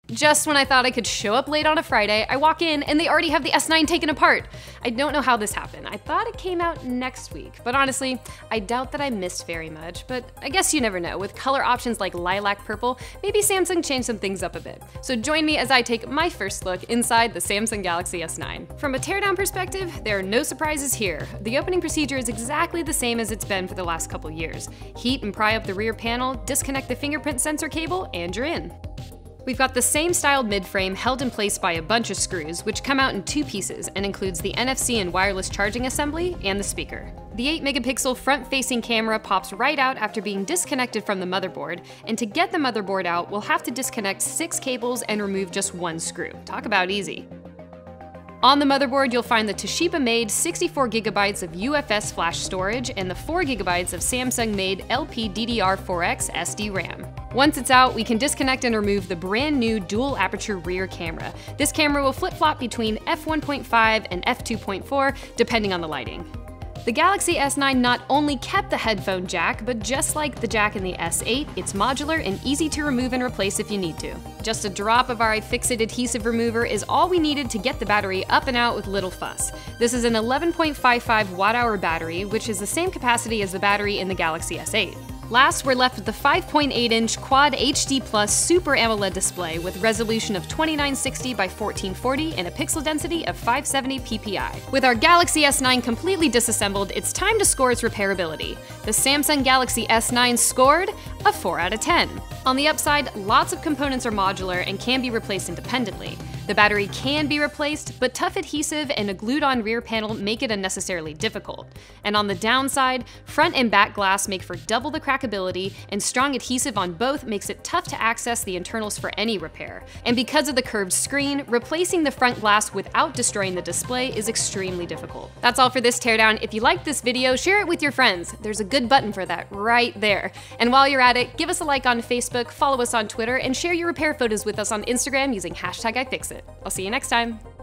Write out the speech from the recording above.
Just when I thought I could show up late on a Friday, I walk in and they already have the S9 taken apart. I don't know how this happened. I thought it came out next week, but honestly, I doubt that I missed very much, but I guess you never know. With color options like lilac purple, maybe Samsung changed some things up a bit. So join me as I take my first look inside the Samsung Galaxy S9. From a teardown perspective, there are no surprises here. The opening procedure is exactly the same as it's been for the last couple years. Heat and pry up the rear panel, disconnect the fingerprint sensor cable, and you're in. We've got the same styled mid-frame held in place by a bunch of screws, which come out in two pieces and includes the NFC and wireless charging assembly and the speaker. The 8-megapixel front-facing camera pops right out after being disconnected from the motherboard, and to get the motherboard out, we'll have to disconnect 6 cables and remove just 1 screw. Talk about easy. On the motherboard, you'll find the Toshiba-made 64GB of UFS flash storage and the 4GB of Samsung-made LPDDR4X SD RAM. Once it's out, we can disconnect and remove the brand new dual aperture rear camera. This camera will flip-flop between f1.5 and f2.4, depending on the lighting. The Galaxy S9 not only kept the headphone jack, but just like the jack in the S8, it's modular and easy to remove and replace if you need to. Just a drop of our iFixit Adhesive Remover is all we needed to get the battery up and out with little fuss. This is an 11.55 watt-hour battery, which is the same capacity as the battery in the Galaxy S8. Last, we're left with the 5.8-inch Quad HD Plus Super AMOLED display with resolution of 2960 by 1440 and a pixel density of 570 ppi. With our Galaxy S9 completely disassembled, it's time to score its repairability. The Samsung Galaxy S9 scored a 4 out of 10. On the upside, lots of components are modular and can be replaced independently. The battery can be replaced, but tough adhesive and a glued-on rear panel make it unnecessarily difficult. And on the downside, front and back glass make for double the crackability, and strong adhesive on both makes it tough to access the internals for any repair. And because of the curved screen, replacing the front glass without destroying the display is extremely difficult. That's all for this teardown. If you liked this video, share it with your friends. There's a good button for that right there. And while you're at it, give us a like on Facebook, follow us on Twitter, and share your repair photos with us on Instagram using #iFixit. I'll see you next time.